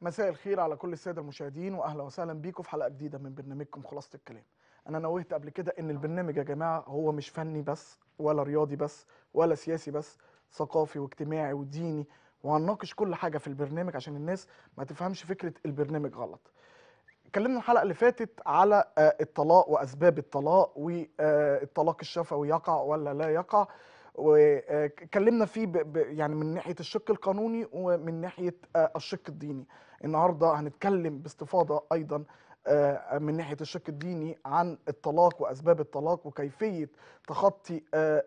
مساء الخير على كل السادة المشاهدين، واهلا وسهلا بيكم في حلقة جديدة من برنامجكم خلاصة الكلام. انا نوهت قبل كده ان البرنامج يا جماعة هو مش فني بس ولا رياضي بس ولا سياسي بس، ثقافي واجتماعي وديني، وهنناقش كل حاجة في البرنامج عشان الناس ما تفهمش فكرة البرنامج غلط. اتكلمنا الحلقة اللي فاتت على الطلاق واسباب الطلاق، والطلاق الشفوي يقع ولا لا يقع، واتكلمنا فيه يعني من ناحية الشق القانوني ومن ناحية الشق الديني. النهاردة هنتكلم باستفاضة أيضا من ناحية الشق الديني عن الطلاق وأسباب الطلاق وكيفية تخطي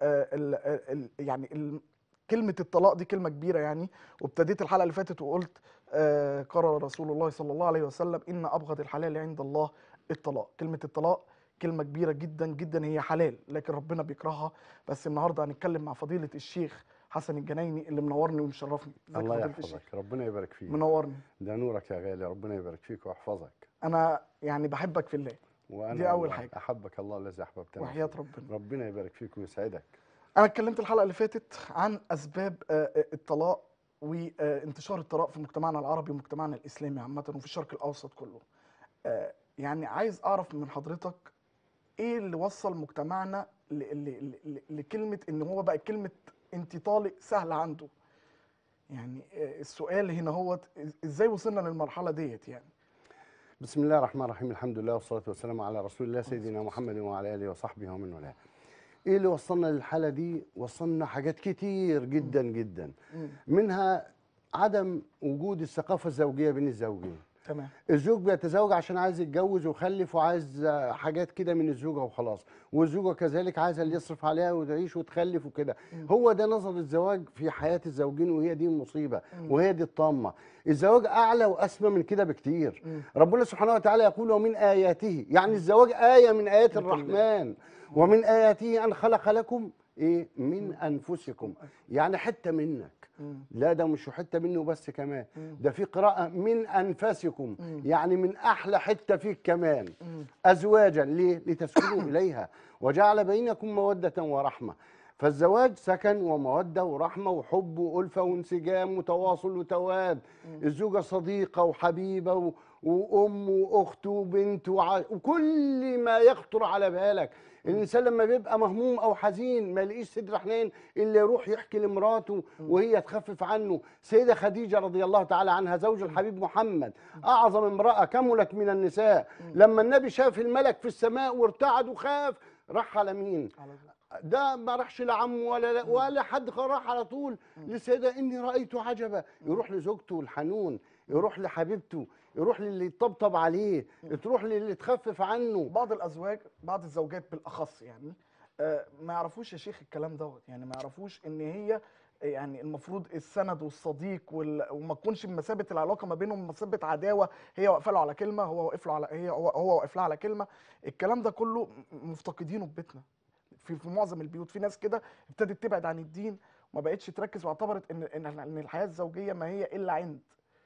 كلمة الطلاق دي كلمة كبيرة يعني. وابتديت الحلقة اللي فاتت وقلت قال رسول الله صلى الله عليه وسلم إن أبغض الحلال عند الله الطلاق. كلمة الطلاق كلمة كبيرة جدا جدا، هي حلال لكن ربنا بيكرهها. بس النهارده هنتكلم مع فضيلة الشيخ حسن الجنايني اللي منورني ومشرفني. ازيك يا الله فضيلة الشيخ؟ يحفظك، ربنا يبارك فيك. منورني. ده نورك يا غالي، ربنا يبارك فيك ويحفظك. أنا يعني بحبك في الله، وانا دي أول والله حاجة، احبك الله الذي احببتنا وحياة فيه. ربنا. ربنا يبارك فيك ويسعدك. أنا اتكلمت الحلقة اللي فاتت عن أسباب الطلاق وانتشار الطلاق في مجتمعنا العربي ومجتمعنا الإسلامي عامة وفي الشرق الأوسط كله. يعني عايز أعرف من حضرتك ايه اللي وصل مجتمعنا لكلمه ان هو بقى كلمه انت طالق سهله عنده. يعني السؤال هنا هو ازاي وصلنا للمرحله ديت يعني. بسم الله الرحمن الرحيم، الحمد لله والصلاه والسلام على رسول الله سيدنا محمد وعلى اله وصحبه ومن والاه. ايه اللي وصلنا للحاله دي؟ وصلنا حاجات كتير جدا جدا، منها عدم وجود الثقافه الزوجيه بين الزوجين. تمام. الزوج بيتزوج عشان عايز يتجوز ويخلف وعايز حاجات كده من الزوجه وخلاص، والزوجه كذلك عايزه اللي يصرف عليها وتعيش وتخلف وكده. هو ده نظر الزواج في حياه الزوجين، وهي دي المصيبه وهي دي الطامه. الزواج اعلى واسمى من كده بكتير. ربنا سبحانه وتعالى يقول ومن اياته، يعني الزواج ايه من ايات الرحمن. ومن اياته ان خلق لكم ايه من انفسكم، يعني حته منك. لا ده مش حته منه بس، كمان ده في قراءه من انفسكم، يعني من احلى حته فيك كمان. ازواجا ليه؟ لتسكنوا اليها وجعل بينكم موده ورحمه. فالزواج سكن وموده ورحمه وحب والفه وانسجام وتواصل وتواد. الزوجه صديقه وحبيبه وام واخت وبنت وكل ما يخطر على بالك. الانسان لما بيبقى مهموم او حزين ما يلاقيش صدر حنين الا يروح يحكي لمراته وهي تخفف عنه. سيده خديجه رضي الله تعالى عنها زوج الحبيب محمد، اعظم امراه كملت من النساء، لما النبي شاف الملك في السماء وارتعد وخاف راح على مين؟ ده ما راحش لعمه ولا حد، راح على طول للسيده اني رايت عجبا. يروح لزوجته الحنون، يروح لحبيبته، يروح للي يطبطب عليه، تروح للي تخفف عنه. بعض الازواج، بعض الزوجات بالاخص يعني ما يعرفوش يا شيخ الكلام دوت، يعني ما يعرفوش ان هي يعني المفروض السند والصديق وما تكونش بمثابه العلاقه ما بينهم مثابه عداوه. هي واقفه له على كلمه، هو واقف له على هو واقف لها على كلمه. الكلام ده كله مفتقدينه في بيتنا، في معظم البيوت. في ناس كده ابتدت تبعد عن الدين وما بقتش تركز، واعتبرت ان الحياه الزوجيه ما هي الا عند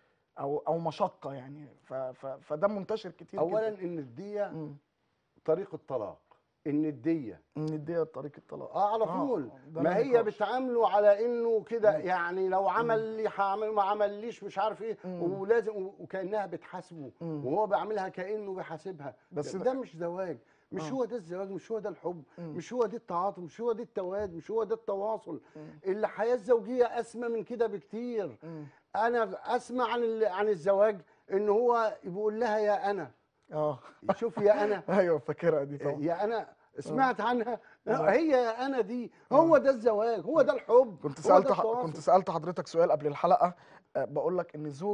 او مشقه يعني. فده منتشر كتير اولا جدا. ان الديه طريق الطلاق، ان الديه ان دي طريق الطلاق على طول. ده لا ما هي نقاش. بتعامله على انه كده، يعني لو عمل لي هعمل، ما عمليش مش عارف ايه، ولازم وكانها بتحاسبه وهو بيعملها كانه بيحاسبها. بس ده مش زواج، مش هو ده الزواج، مش هو ده الحب، مش هو ده التعاطف، مش هو ده التواد، مش هو ده التواصل. الحياه الزوجيه اسمى من كده بكتير. انا اسمع عن الزواج ان هو بيقول لها يا انا. شوف يا انا. ايوه فاكرها دي طبعا. يا انا سمعت عنها. هي يا انا دي، هو ده الزواج، هو ده الحب، هو ده كنت التواصل. سالت حضرتك سؤال قبل الحلقه، بقول لك ان الزوج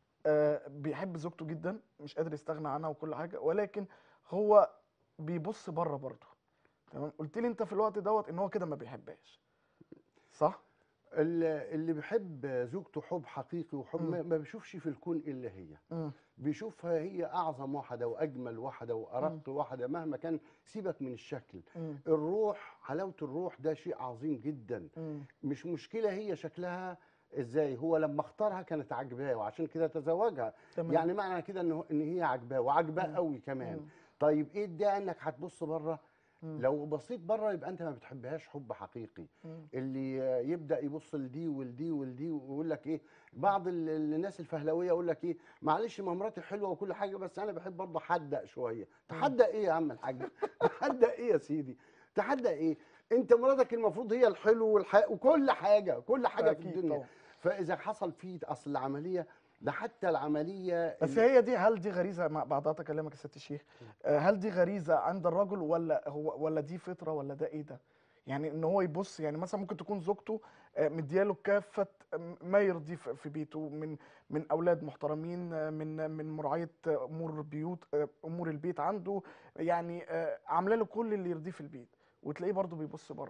بيحب زوجته جدا، مش قادر يستغنى عنها وكل حاجه، ولكن هو بيبص بره برضه. تمام. قلت لي انت في الوقت دوت ان هو كده ما بيحبهاش، صح؟ اللي بيحب زوجته حب حقيقي وحب ما بيشوفش في الكون الا هي. بيشوفها هي اعظم واحده واجمل واحده وارق واحده مهما كان. سيبك من الشكل. الروح، حلاوه الروح ده شيء عظيم جدا. مش مشكله هي شكلها ازاي، هو لما اختارها كانت عجباه وعشان كده تزوجها. تمام. يعني معنى كده ان هي عجباه وعجباه قوي كمان. طيب ايه ده انك هتبص بره؟ لو بصيت بره يبقى انت ما بتحبهاش حب حقيقي. اللي يبدا يبص لدي ولدي ولدي ويقول لك ايه، بعض الناس الفهلويه يقول لك ايه، معلش ما مراتي حلوه وكل حاجه بس انا بحب برضه احدق شويه. تحدق ايه يا عم الحاج؟ تحدق ايه يا سيدي؟ تحدق ايه؟ انت مراتك المفروض هي الحلو وكل حاجه، كل حاجه في اكيد الدنيا. طبعا. فاذا حصل فيه اصل العمليه ده، حتى العمليه بس اللي هي دي، هل دي غريزه مع بعضها اكلمك يا ست الشيخ، هل دي غريزه عند الرجل ولا دي فطره ولا ده ايه ده؟ يعني ان هو يبص، يعني مثلا ممكن تكون زوجته مدياله كافه ما يرضيه في بيته، من اولاد محترمين، من مراعيه امور بيوت، امور البيت عنده، يعني عامله له كل اللي يرضيه في البيت، وتلاقيه برضه بيبص بره.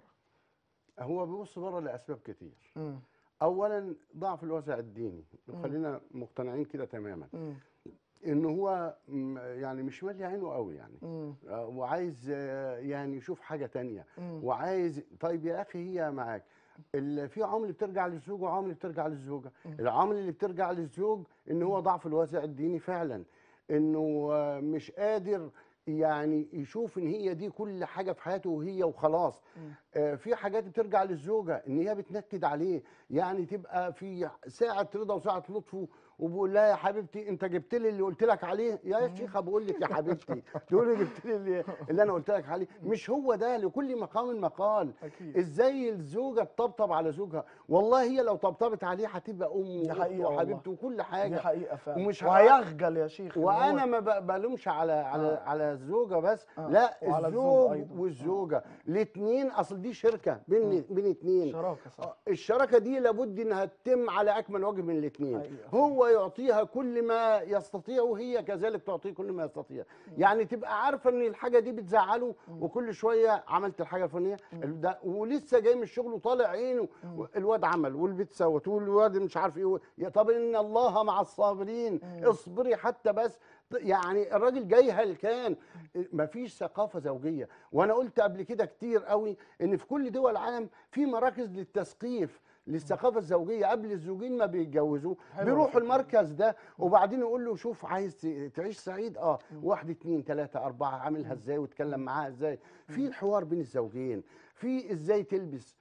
هو بيبص بره لاسباب كتير. امم. اولا ضعف الوازع الديني، امم. وخلينا مقتنعين كده تماما امم. ان هو يعني مش مالي عينه قوي يعني. امم. وعايز يعني يشوف حاجه تانية. امم. وعايز، طيب يا اخي هي معاك، في عوامل بترجع للزوج وعوامل بترجع للزوجه. امم. العوامل اللي بترجع للزوج ان هو ضعف الوازع الديني فعلا، انه مش قادر يعني يشوف ان هي دي كل حاجه في حياته وهي وخلاص. في حاجات بترجع للزوجه ان هي بتنكد عليه، يعني تبقى في ساعه رضا وساعه لطف وبقول لها يا حبيبتي انت جبت لي اللي قلت لك عليه يا شيخه، بقول لك يا حبيبتي تقول لي جبت لي اللي انا قلت لك عليه. مش هو ده؟ لكل مقام مقال. اكيد. ازاي الزوجه تطبطب على زوجها؟ والله هي لو طبطبت عليه هتبقى امه دي واخته حقيقه والله. وحبيبته وكل دي حاجه. حقيقه فعلا، ومش وهيخجل يا شيخ ان هو. وانا ما بلومش اه. على الزوجه بس، اه، لا، وعلى الزوج الزوج ايضا. اه. والزوجه الاثنين، اصل دي شركه بين اثنين. شراكه، صح. الشراكه دي لابد انها تتم على اكمل وجه من الاثنين. حقيقه فعلا. هو يعطيها كل ما يستطيع وهي كذلك تعطيه كل ما يستطيع. يعني تبقى عارفه ان الحاجه دي بتزعله وكل شويه عملت الحاجه الفلانيه ولسه جاي من الشغل وطالع عينه، الواد عمل والبيت سوت والواد مش عارف ايه. طب ان الله مع الصابرين، اصبري حتى بس. يعني الراجل جاي هلكان، مفيش ثقافه زوجيه. وانا قلت قبل كده كتير قوي ان في كل دول العالم في مراكز للتثقيف للثقافه الزوجيه قبل الزوجين ما بيتجوزوا. حلوه بيروحوا الفكره دي. المركز ده وبعدين يقول له شوف عايز تعيش سعيد، واحد اتنين تلاته اربعه، عاملها ازاي واتكلم معاها ازاي، في الحوار بين الزوجين، في ازاي تلبس،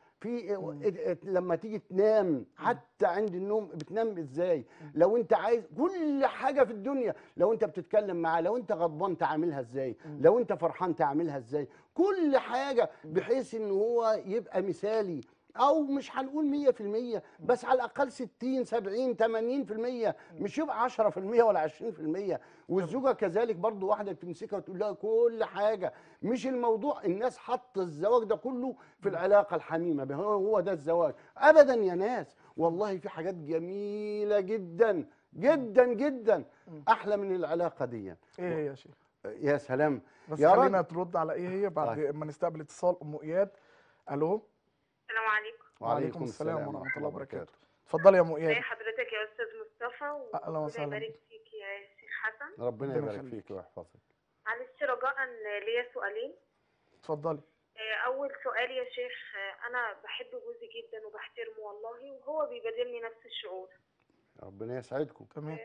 في لما تيجي تنام حتى عند النوم بتنام ازاي، لو انت عايز كل حاجه في الدنيا، لو انت بتتكلم معاه، لو انت غضبان تعملها ازاي، لو انت فرحان تعملها ازاي، كل حاجه بحيث ان هو يبقى مثالي. او مش هنقول 100%، بس على الاقل 60 70 80%، مش يبقى 10% ولا 20%. والزوجه كذلك برضو، واحده تمسكها وتقول لها كل حاجه. مش الموضوع الناس حط الزواج ده كله في العلاقه الحميمه، هو ده الزواج ابدا يا ناس. والله في حاجات جميله جدا جدا جدا احلى من العلاقه دي. ايه هي يا شيخ؟ يا سلام. بس يا خلينا راجل، ترد على ايه هي بعد طيب. ما نستقبل اتصال ام اياد. الو. السلام عليكم. وعليكم وعليكم السلام السلام ورحمه ورحمه الله الله وبركاته. وبركاته. اتفضلي يا ام ازي اياد. حضرتك يا استاذ مصطفى، اهلا وربنا وسهلا يبارك بك. فيك يا شيخ حسن. ربنا ربنا يبارك يخليك. فيك ويحفظك. معلش رجاء ليا سؤالين. اتفضلي. اول سؤال يا شيخ، انا بحب جوزي جدا وبحترمه والله، وهو بيبادلني نفس الشعور. ربنا يسعدكم. تمام.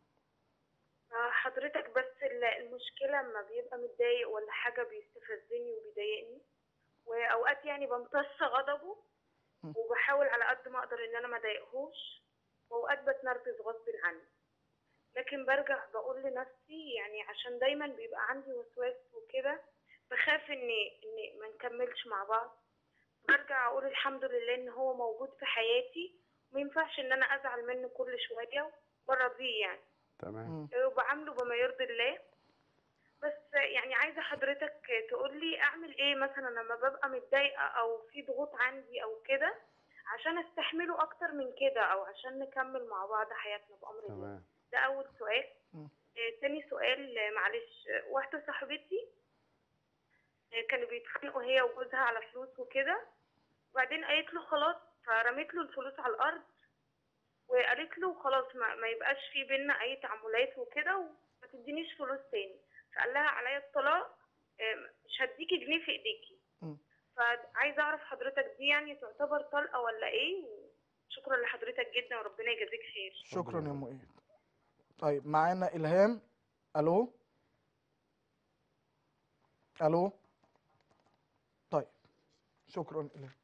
حضرتك بس المشكله لما بيبقى متضايق ولا حاجه بيستفزني وبيضايقني، واوقات يعني بمتص غضبه وبحاول على قد ما اقدر ان انا ما اضايقهوش، واوقات بتنرفز غصب عني. لكن برجع بقول لنفسي يعني عشان دايما بيبقى عندي وسواس وكده، بخاف ان ما نكملش مع بعض. برجع اقول الحمد لله ان هو موجود في حياتي، ما ينفعش ان انا ازعل منه كل شويه برضيه يعني. تمام. وبعامله بما يرضي الله. بس يعني عايزه حضرتك تقول لي اعمل ايه مثلا لما ببقى متضايقه او في ضغوط عندي او كده، عشان استحمله اكتر من كده، او عشان نكمل مع بعض حياتنا بامر الله. تمام. ده اول سؤال. تاني سؤال، معلش، واحده صاحبتي كانوا بيتخانقوا هي وجوزها على فلوس وكده، وبعدين قالت له خلاص، فرميت له الفلوس على الارض وقالت له خلاص ما يبقاش في بينا اي تعاملات وكده، وما تدينيش فلوس تاني. فقال لها عليا الطلاق، مش هديكي جنيه في ايديكي. فعايزه اعرف حضرتك دي يعني تعتبر طلقه ولا ايه؟ شكرا لحضرتك جدا وربنا يجازيك خير. شكرا يا ام اياد. طيب معانا الهام. الو. الو. شكرا إلهام.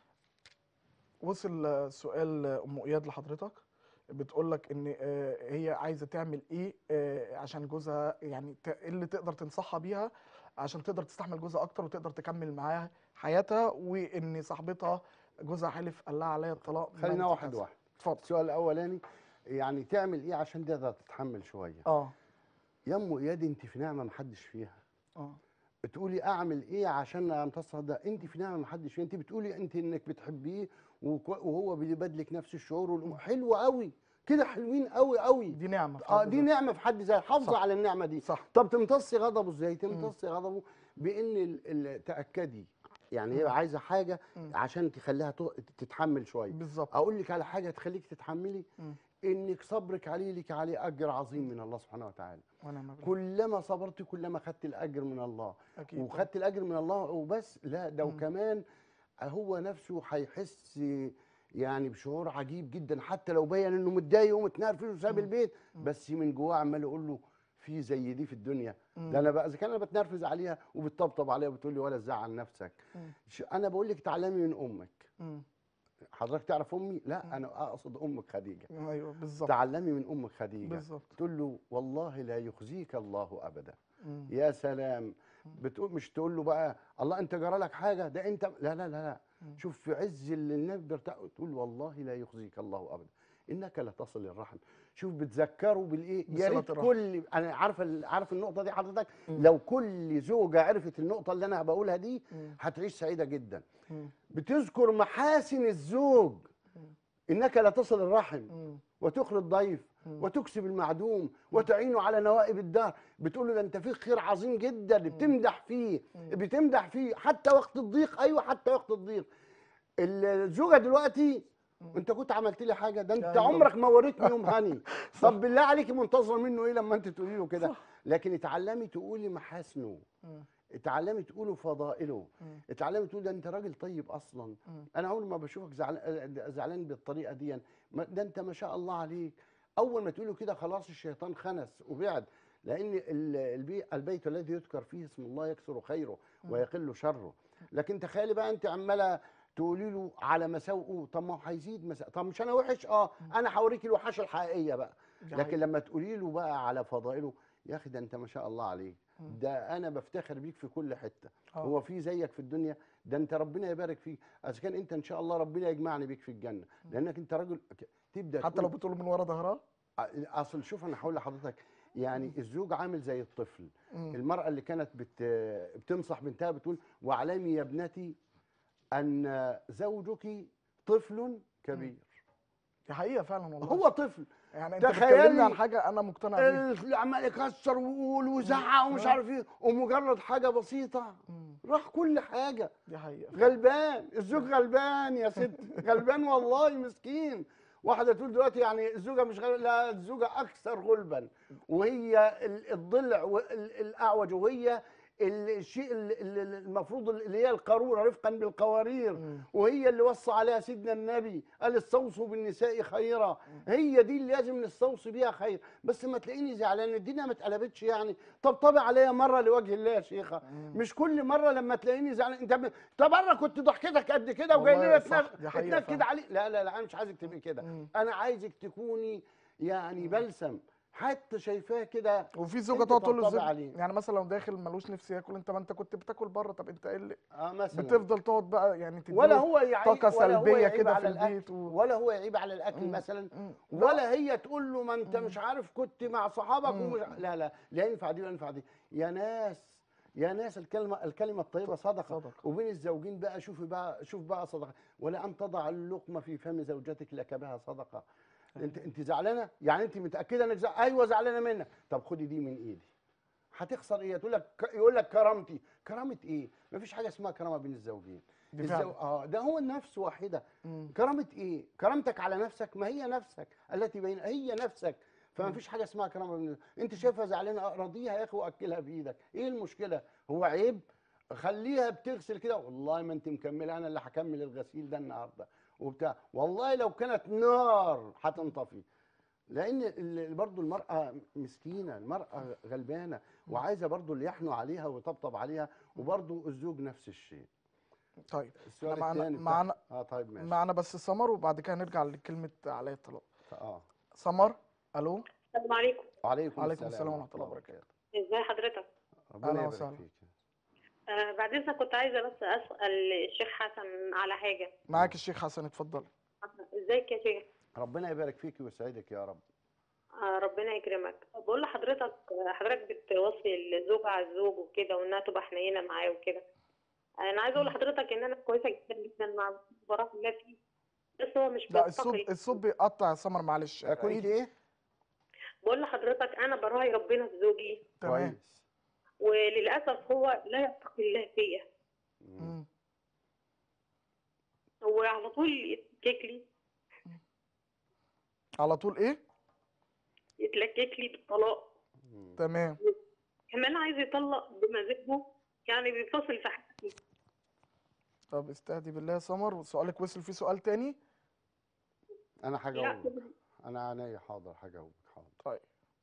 وصل سؤال ام اياد لحضرتك، بتقول لك ان هي عايزه تعمل ايه عشان جوزها، يعني إيه اللي تقدر تنصحها بيها عشان تقدر تستحمل جوزها اكتر وتقدر تكمل معاه حياتها، وان صاحبتها جوزها حلف قال لها عليا الطلاق ما خلينا انت واحد كذا. واحد. اتفضل. السؤال الاولاني يعني تعمل ايه عشان تقدر تتحمل شويه؟ اه يا ام اياد انت في نعمه محدش فيها. اه بتقولي اعمل ايه عشان امتص ده؟ انت في نعمه محدش فيها. انت بتقولي انت انك بتحبيه وهو بيبادلك نفس الشعور حلو قوي كده، حلوين قوي قوي. دي نعمه في اه حد دي ذاتها. نعمه في حد ذاتها، حافظه صح على النعمه دي. صح. طب تمتصي غضبه ازاي؟ تمتصي غضبه بان تاكدي، يعني هي مم. عايزه حاجه مم. عشان تخليها تتحمل شويه. بالظبط. اقول لك على حاجه تخليك تتحملي، مم. انك صبرك عليه لك عليه اجر عظيم من الله سبحانه وتعالى. ونعم بالله. كلما صبرت كلما خدت الاجر من الله. اكيد. وخدت الاجر من الله وبس، لا ده مم. وكمان هو نفسه هيحس يعني بشعور عجيب جدا، حتى لو بين انه متضايق ومتنرفز وساب البيت، بس من جواه عمال يقول له في زي دي في الدنيا. ده انا بقى اذا كان انا بتنرفز عليها وبتطبطب عليها وبتقول لي ولا تزعل نفسك. انا بقول لك تعلمي من امك. مم. حضرتك تعرف امي؟ لا انا اقصد امك خديجه. ايوه بالظبط. تعلمي من امك خديجه. بالظبط. تقول له والله لا يخزيك الله ابدا. مم. يا سلام. بتقول مش تقول له بقى الله انت جرى لك حاجه، ده انت لا لا لا لا. شوف في عز اللي النبي بيرتاح تقول والله لا يخزيك الله ابدا انك لتصل الرحم. شوف بتذكره بالايه؟ يا بصلة ريت الرحم. كل انا عارف النقطه دي حضرتك. لو كل زوجه عرفت النقطه اللي انا بقولها دي هتعيش سعيده جدا. بتذكر محاسن الزوج، انك لا تصل الرحم وتخرج الضيف وتكسب المعدوم وتعينه على نوائب الدهر. بتقول له ده انت فيك خير عظيم جدا، بتمدح فيه بتمدح فيه حتى وقت الضيق. ايوه حتى وقت الضيق. الزوجه دلوقتي انت كنت عملت لي حاجه، ده انت عمرك ما وريتني يوم هني. طب بالله عليك منتظر منه ايه لما انت تقولي له كده؟ لكن اتعلمي تقولي محاسنه، اتعلمي تقولوا فضائله، اتعلمي تقول ده انت راجل طيب اصلا. انا اول ما بشوفك زعلان بالطريقه دي، ده انت ما شاء الله عليك. اول ما تقولوا كده خلاص الشيطان خنس وبعد. لان البيت الذي يذكر فيه اسم الله يكثر خيره ويقل شره. لكن تخيلي بقى انت عماله تقولي له على مساوئه، طب ما هو هيزيد طب مش انا وحش؟ انا هوريكي الوحشه الحقيقيه بقى. لكن لما تقولي له بقى على فضائله، يا اخي ده انت ما شاء الله عليك، ده انا بفتخر بيك في كل حته. هو في زيك في الدنيا؟ ده انت ربنا يبارك فيك. اذا كان انت ان شاء الله ربنا يجمعني بيك في الجنه، لانك انت راجل تبدا حتى لو بتقول من ورا ظهرها. اصل شوف انا هقول لحضرتك، يعني الزوج عامل زي الطفل. المراه اللي كانت بتنصح بنتها بتقول واعلمي يا ابنتي ان زوجك طفل كبير. دي حقيقه فعلا والله. هو طفل. يعني انت بتكلمني عن حاجه انا مقتنع بيها. اللي عمال يكسر ويقول ويزعق ومش عارف ايه، ومجرد حاجه بسيطه راح كل حاجه. دي حقيقه. غلبان الزوج، غلبان يا ست، غلبان والله مسكين. واحده تقول دلوقتي يعني الزوجه مش لا الزوجه اكثر غلبا، وهي الضلع الاعوج، وهي الشيء المفروض اللي هي القاروره رفقا بالقوارير، وهي اللي وصى عليها سيدنا النبي قال استوصوا بالنساء خيرا. هي دي اللي لازم نستوصي بيها خير. بس ما تلاقيني زعلان، الدنيا ما اتقلبتش يعني. طبطبي عليا مره لوجه الله يا شيخه، مش كل مره لما تلاقيني زعلان. انت مره كنت ضحكتك قد كده وجاي لي اتنكد عليك. لا لا لا انا مش عايزك تبقي كده. انا عايزك تكوني يعني بلسم، حتى شايفاه كده. وفي زوجه تقعد تقول للزوج يعني مثلا لو داخل ملوش نفس ياكل، انت ما انت كنت بتاكل بره، طب انت ايه اللي مثلا بتفضل تقعد بقى يعني ولا هو طاقه سلبيه كده في البيت ولا هو يعيب على الاكل مثلا، ولا هي تقول له ما انت مش عارف كنت مع صحابك ومش لا لا لا ينفع دي ولا ينفع دي. يا ناس الكلمه الطيبه صدقه. وبين الزوجين بقى شوف بقى صدقه. ولا ان تضع اللقمه في فم زوجتك لك بها صدقه. انت زعلانه؟ يعني انت متاكده انك ايوه زعلانه منك. طب خدي دي من ايدي. هتخسر ايه؟ يقول لك كرامتي. كرامه ايه؟ مفيش حاجه اسمها كرامه بين الزوجين. ده هو النفس واحده. كرامه ايه؟ كرامتك على نفسك، ما هي نفسك التي بين هي نفسك. فما فيش حاجه اسمها كرامه بين انت شايفها زعلانه راضيها يا اخي واكلها بايدك. ايه المشكله؟ هو عيب؟ خليها بتغسل كده. والله ما انت مكمله، انا اللي هكمل الغسيل ده النهارده وبتاع. والله لو كانت نار هتنطفي. لان برضو المراه مسكينه، المراه غلبانه وعايزه برضو اللي يحنوا عليها ويطبطب عليها. وبرضو الزوج نفس الشيء. طيب احنا السؤال معانا الثاني معانا طيب ماشي. معانا بس سمر، وبعد كده نرجع لكلمة علي الطلاق. اه سمر، الو. السلام عليكم. وعليكم وعليكم السلام السلام ورحمه ورحمة الله الله وبركاته. وبركاته. ازي حضرتك؟ ربنا اهلا يبارك وسهلا. فيك. بعد اذنك كنت عايزه بس اسال الشيخ حسن على حاجه. معاك الشيخ حسن، اتفضل. ازيك يا شيخ؟ ربنا يبارك فيك ويسعدك يا رب. ربنا يكرمك. بقول لحضرتك، حضرتك بتوصي الزوج على الزوج وكده، وانها تبقى حنينه معاه وكده. انا عايزه اقول لحضرتك ان انا كويسه جدا جدا مع براء الله فيه، بس هو مش لا، الصوت بيتقي. الصوت بيقطع يا سمر، معلش كنت عيد. ايه؟ بقول لحضرتك انا براعي ربنا في زوجي، تمام. كويس. وللاسف هو لا يتقي الله فيا. مم. هو على طول يتلكك لي، على طول ايه؟ يتلكك لي بالطلاق. تمام. كمان عايز يطلق بمزاجه، يعني بيفصل في حياتي. طب استهدي بالله يا سمر، وسؤالك وصل فيه سؤال تاني؟ انا لا هجاوبك. انا عينيا حاضر هجاوبك حاضر. طيب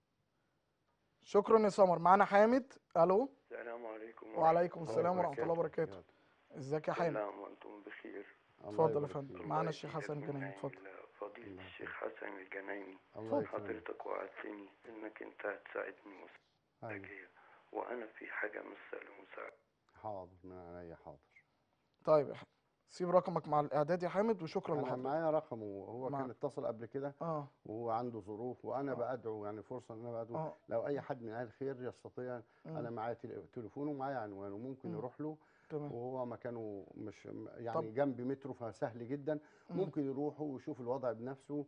شكرا يا سمر. معانا حامد، الو. السلام عليكم وعليكم ورحمة السلام ورحمة الله وبركاته. وبركاته. ازيك يا كل حامد؟ عام وأنتم بخير. الله اتفضل يا يبارك فندم. فيك. معانا الله الشيخ يزيدك حسن من الجنايني، نعم اتفضل. الله. فضيلة الله. الشيخ حسن الجنايني، الله اتفضل. يكرمك. حضرتك وعدتني إنك أنت هتساعدني أيوة. وساعدك، وأنا في حاجة مسألة مساعدة. حاضر من عينيا حاضر. طيب يا حامد، سيب رقمك مع الاعداد يا حامد، وشكرا انا لحضرتك. معايا رقمه، وهو كان اتصل قبل كده وهو عنده ظروف، وانا بدعو يعني فرصه ان انا بدعو لو اي حد من اهل الخير يستطيع. انا معايا تليفونه ومعايا عنوانه، ممكن يروح له. تمام. وهو مكانه مش يعني طب. جنب مترو، فسهل جدا. ممكن يروح ويشوف الوضع بنفسه.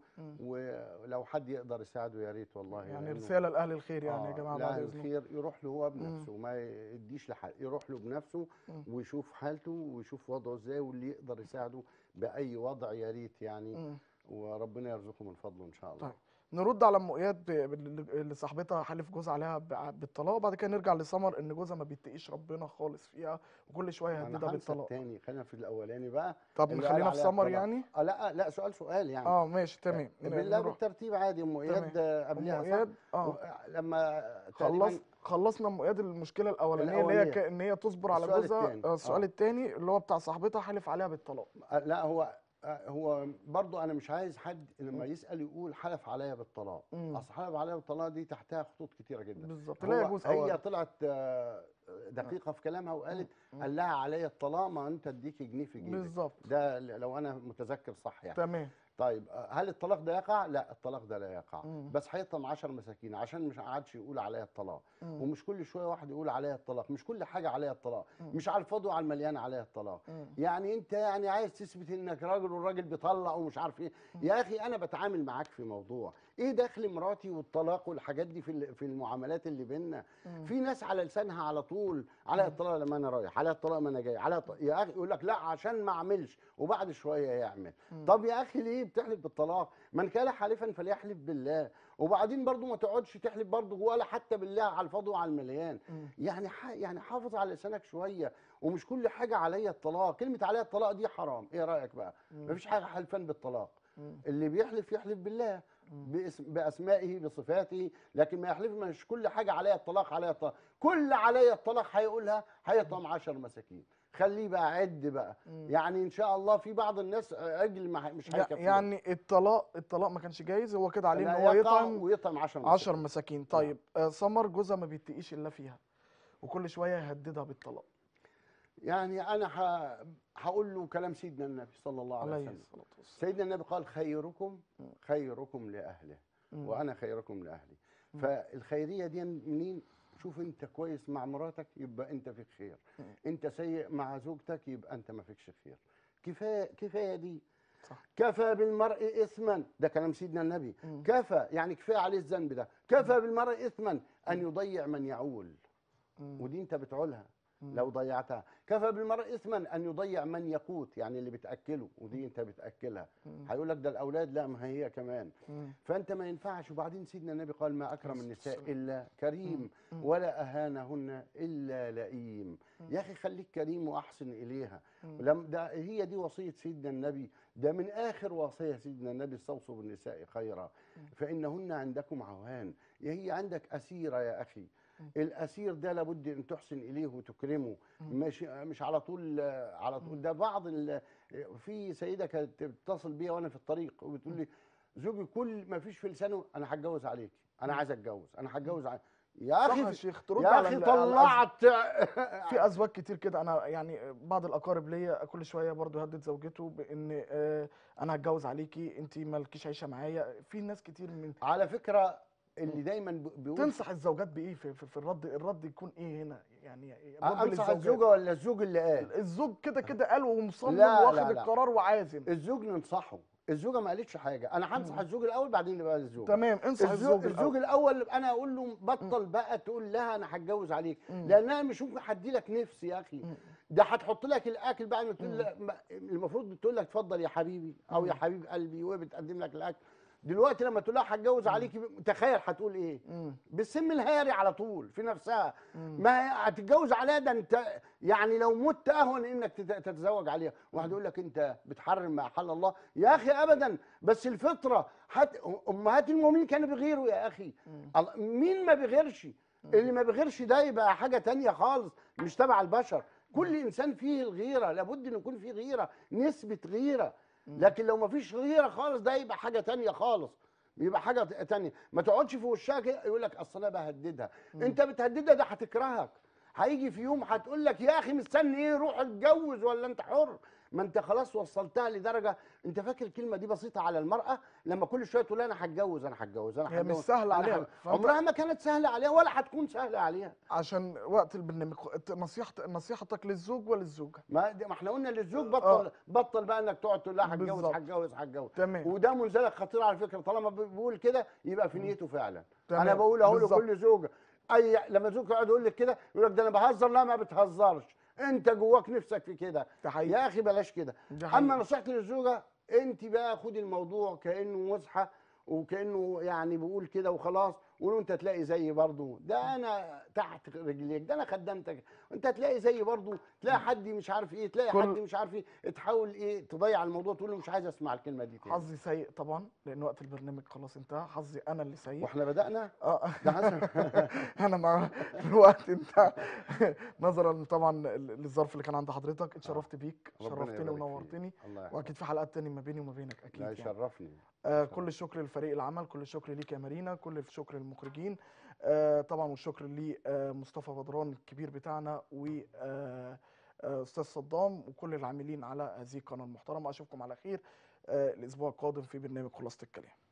ولو حد يقدر يساعده يا ريت والله، يعني لأنه رسالة لأهل الخير يعني يا جماعة بعد لأهل إذنكم. الخير يروح له هو بنفسه، ما يديش لحد، يروح له بنفسه ويشوف حالته ويشوف وضعه ازاي، واللي يقدر يساعده بأي وضع يا ريت يعني. وربنا يرزقه من فضله إن شاء الله. طيب نرد على ام اياد اللي صاحبتها حلف جوزها عليها بالطلاق، وبعد كده نرجع لسمر ان جوزها ما بيتقيش ربنا خالص فيها، وكل شويه ما يهددها انا هنسى بالطلاق. التاني، خلينا في الاولاني بقى. طب اللي قال نخلينا في عليها سمر الطلاق. يعني. لا سؤال يعني. ماشي تمام. بالله نروح. بالترتيب عادي. ام اياد تمام. قبلها ام صح؟ اياد لما تقريبا خلصنا ام اياد المشكله الاولانيه اللي هي ان هي تصبر على السؤال جوزها. التاني. السؤال الثاني اللي هو بتاع صاحبتها حلف عليها بالطلاق. لا هو برضو انا مش عايز حد لما يسال يقول حلف عليا بالطلاق. اصل حلف عليا بالطلاق دي تحتها خطوط كتيره جدا. بالظبط. لا يجوز هي اولا. طلعت دقيقه في كلامها وقالت قال لها عليا الطلاق، ما انت اديك جنيه في جيبك. بالظبط. ده لو انا متذكر صح يعني. تمام. طيب هل الطلاق ده يقع؟ لا الطلاق ده لا يقع. بس هيطعم 10 مساكين عشان مش قعدش يقول عليا الطلاق. ومش كل شويه واحد يقول عليا الطلاق، مش كل حاجه عليا الطلاق. مش على الفاضي وعلى المليان عليا الطلاق. يعني انت يعني عايز تثبت انك راجل والراجل بيطلق ومش عارف ايه. يا اخي انا بتعامل معاك في موضوع ايه دخل مراتي والطلاق والحاجات دي في المعاملات اللي بيننا. في ناس على لسانها على طول عليا الطلاق لما انا رايح، عليا الطلاق لما انا جاي، يا اخي يقول لك لا عشان ما اعملش، وبعد شويه يعمل. طب يا اخي ليه بتحلف بالطلاق؟ من كان حالفا فليحلف بالله. وبعدين برضو ما تقعدش تحلف برضو ولا حتى بالله على الفاضي وعلى المليان. يعني حافظ على لسانك شويه. ومش كل حاجه عليا الطلاق. كلمه عليا الطلاق دي حرام. ايه رايك بقى؟ مفيش حاجه حلفان بالطلاق. اللي بيحلف يحلف بالله باسمائه بصفاته، لكن ما يحلف مش كل حاجه عليا الطلاق عليا الطلاق. كل عليا الطلاق هيقولها هيطعم 10 مساكين. خليه بقى عد بقى. يعني ان شاء الله في بعض الناس عجل مش هيكفي. يعني الطلاق ما كانش جايز، هو كده عليه ان لا هو ويطعم 10 مساكين. طيب سمر جوزها ما بيتقيش الا فيها، وكل شويه يهددها بالطلاق. يعني انا هقول له كلام سيدنا النبي صلى الله عليه وسلم. سيدنا النبي قال خيركم لاهله وانا خيركم لاهلي. فالخيريه دي منين؟ شوف انت كويس مع مراتك يبقى انت فيك خير. انت سيء مع زوجتك يبقى انت ما فيكش خير. كفايه دي. صح. كفى بالمرء اثما، ده كلام سيدنا النبي. كفى يعني كفايه عليه الذنب ده. كفى بالمرء اثما ان يضيع من يعول. ودي انت بتعولها لو ضيعتها. كفى بالمرء اثما ان يضيع من يقوت، يعني اللي بتاكله، ودي انت بتاكلها. هيقول لك ده الاولاد، لا ما هي كمان. فانت ما ينفعش. وبعدين سيدنا النبي قال ما اكرم النساء الا كريم ولا اهانهن الا لئيم. يا اخي خليك كريم واحسن اليها. ده هي دي وصيه سيدنا النبي. ده من اخر وصيه سيدنا النبي استوصوا بالنساء خيرا فانهن عندكم عوان. هي عندك اسيره يا اخي. الاسير ده لابد ان تحسن اليه وتكرمه، مش على طول على طول. ده بعض في سيده كانت بتتصل بيا وانا في الطريق وبتقول لي زوجي كل ما فيش في لسانه انا هتجوز عليكي، انا عايز اتجوز، انا هتجوز عليك. يا صح اخي يا شيخ، ترد يا على اخي على طلعت في ازواج كتير كده. انا يعني بعض الاقارب ليا كل شويه برضو يهدد زوجته بان انا هتجوز عليكي، انت مالكيش عيشه معايا. في ناس كتير من على فكره اللي دايما بيقول تنصح الزوجات بايه في الرد يكون ايه هنا؟ يعني الرد انصح للزوجات. الزوجه ولا الزوج اللي قال؟ الزوج كده كده قال ومصمم لا واخد لا لا، القرار وعازم. الزوج ننصحه. الزوجه ما قالتش حاجه، انا هنصح الزوج الاول بعدين بقى الزوجه. تمام، انصح الزوج الزوج الاول انا اقول له بطل بقى تقول لها انا هتجوز عليك، لانها مش ممكن هدي لك نفسي يا اخي. ده هتحط لك الاكل بعد ما تقول المفروض تقول لك اتفضل يا حبيبي او يا حبيب قلبي وهي بتقدم لك الاكل. دلوقتي لما تقول لها هتجوز عليكي تخيل هتقول ايه؟ بالسم الهاري على طول في نفسها. ما هي هتتجوز عليها، ده انت يعني لو مت اهون انك تتزوج عليها. واحد يقول لك انت بتحرم ما احل الله. يا اخي ابدا، بس الفطره امهات المؤمنين كانوا بيغيروا يا اخي. مين ما بيغيرش؟ اللي ما بيغيرش ده يبقى حاجه تانية خالص مش تبع البشر. كل انسان فيه الغيره، لابد ان يكون فيه غيره، نسبه غيره. لكن لو ما فيش غيره خالص ده يبقى حاجه تانية خالص، يبقى حاجه تانية. ما تقعدش في وشها كده يقول لك اصل انا بهددها. انت بتهددها، ده هتكرهك. هيجي في يوم هتقول لك يا اخي مستني ايه، روح اتجوز ولا انت حر. ما انت خلاص وصلتها لدرجه. انت فاكر الكلمه دي بسيطه على المراه لما كل شويه تقول انا هتجوز انا هتجوز انا هي مش هتجوز؟ سهله عليها. عمرها ما كانت سهله عليها ولا هتكون سهله عليها. عشان وقت البرنامج، نصيحتك للزوج وللزوجه. ما احنا قلنا للزوج بطل بقى انك تقعد تقول لها هتجوز بالظبط. هتجوز. تمام. وده منزلق خطير على فكره، طالما بيقول كده يبقى في نيته فعلا. تمام. انا بقول اهو بالظبط. لكل زوجه، لما زوج يقعد يقول لك كده يقول لك ده انا بهزر، لا ما بتهزرش، انت جواك نفسك في كده. ده حقيقي. يا اخي بلاش كده. ده حقيقي. اما نصيحتي للزوجه، انت بقى خدي الموضوع كانه مزحه وكانه يعني بيقول كده وخلاص، وقولوا انت تلاقي زيي برضو، ده انا تحت رجليك، ده انا خدمتك، انت تلاقي زيي برضو، تلاقي حد مش عارف ايه، تلاقي حد مش عارف ايه، تحاول ايه تضيع الموضوع، تقول له مش عايز اسمع الكلمه دي تاني. حظي سيء طبعا لان وقت البرنامج خلاص انتهى. حظي انا اللي سيء. واحنا بدانا ده انا مع الوقت انت نظرا طبعا للظرف اللي كان عند حضرتك. اتشرفت بيك، شرفتني ونورتني، واكيد في حلقات تاني ما بيني وما بينك اكيد. لا يشرفني. كل الشكر لفريق العمل، كل الشكر ليك يا مارينا، كل الشكر للمخرجين طبعا، والشكر لمصطفى بدران الكبير بتاعنا، و استاذ صدام، وكل العاملين على هذه القناه المحترمه. اشوفكم على خير الاسبوع القادم في برنامج خلاصه الكلام.